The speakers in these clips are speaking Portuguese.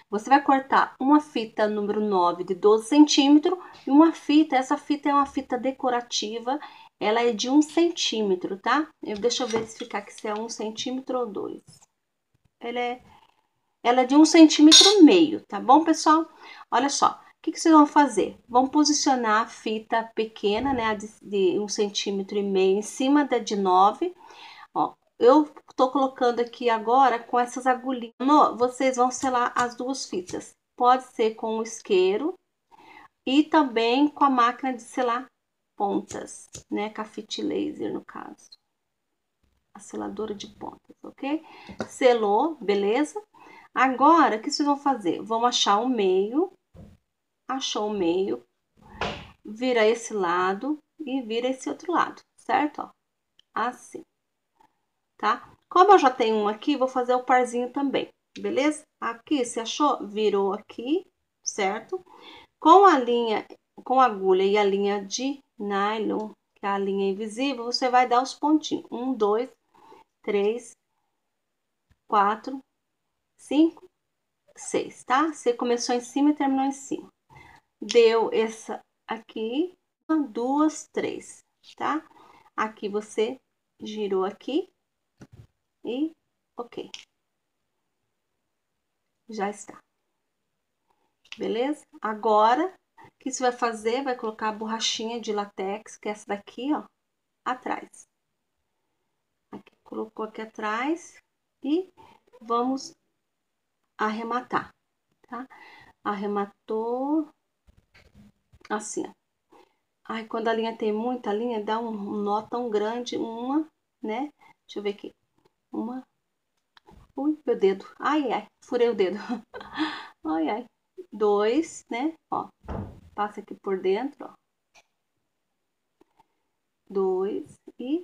Você vai cortar uma fita número 9 de 12 centímetros e uma fita, essa fita é uma fita decorativa, ela é de 1 centímetro, tá? Deixa eu verificar aqui se é 1 centímetro ou 2. Ela é de 1,5 centímetro, tá bom, pessoal? Olha só, o que vocês vão fazer? Vão posicionar a fita pequena, né, de 1,5 centímetro em cima da de 9. Ó, eu tô colocando aqui agora com essas agulhinhas. Vocês vão selar as duas fitas. Pode ser com o isqueiro e também com a máquina de selar pontas, né, com a fit laser no caso. A seladora de pontas, ok? Selou, beleza? Agora, o que vocês vão fazer? Vão achar o meio, achou o meio, vira esse lado e vira esse outro lado, certo? Ó, assim, tá? Como eu já tenho um aqui, vou fazer o parzinho também, beleza? Aqui, você achou? Virou aqui, certo? Com a linha, com a agulha e a linha de nylon, que é a linha invisível, você vai dar os pontinhos. 1, 2, 3, 4, 5, 6, tá? Você começou em cima e terminou em cima. Deu essa aqui, 1, 2, 3, tá? Aqui você girou aqui e ok. Já está. Beleza? Agora, o que você vai fazer? Vai colocar a borrachinha de látex, que é essa daqui, ó, atrás. Aqui, colocou aqui atrás e vamos arrematar, tá? Arrematou assim, ó. Ai, quando a linha tem muita linha, dá um nó tão grande, né? Deixa eu ver aqui. Ui, meu dedo. Ai, ai, furei o dedo. Ai, ai. 2, né? Ó, passa aqui por dentro, ó. 2 e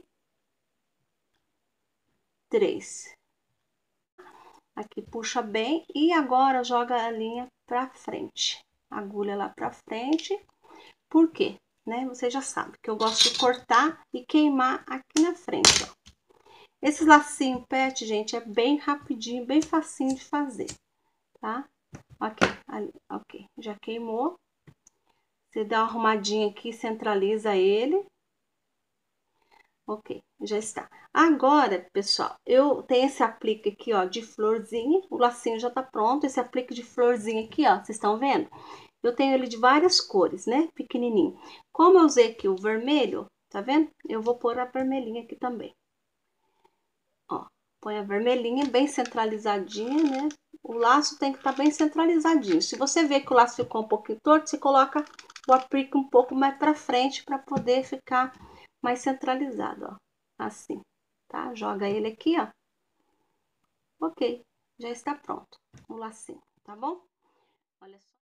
3. Aqui puxa bem e agora joga a linha pra frente. Agulha lá pra frente. Por quê? Né? Você já sabe que eu gosto de cortar e queimar aqui na frente, ó. Esse lacinho pet, gente, é bem rapidinho, bem facinho de fazer, tá? Ok, ok, já queimou. Você dá uma arrumadinha aqui, centraliza ele. Ok, já está. Agora, pessoal, eu tenho esse aplique aqui, ó, de florzinha. O lacinho já tá pronto. Esse aplique de florzinha aqui, ó, vocês estão vendo? Eu tenho ele de várias cores, né? Pequenininho. Como eu usei aqui o vermelho, tá vendo? Eu vou pôr a vermelhinha aqui também. Ó, põe a vermelhinha bem centralizadinha, né? O laço tem que estar bem centralizadinho. Se você vê que o laço ficou um pouquinho torto, você coloca o aplique um pouco mais pra frente para poder ficar mais centralizado, ó. Assim, tá? Joga ele aqui, ó. Ok, já está pronto o lacinho, tá bom? Olha só.